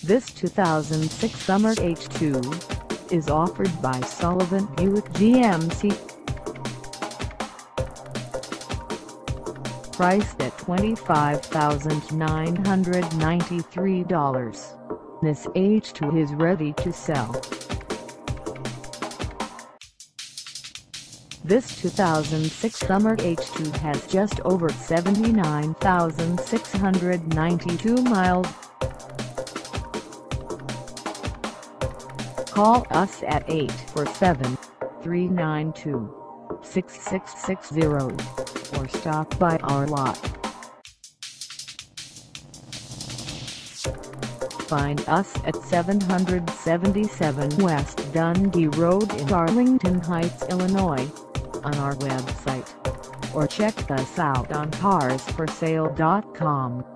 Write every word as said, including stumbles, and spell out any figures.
This two thousand six Summer H two is offered by Sullivan Buick G M C. Priced at twenty-five thousand nine hundred ninety-three dollars, this H two is ready to sell. This two thousand six Summer H two has just over seventy-nine thousand six hundred ninety-two miles. Call us at eight four seven, three nine two, six six six zero or stop by our lot. Find us at seven seventy-seven West Dundee Road in Arlington Heights, Illinois, on our website, or check us out on cars for sale dot com.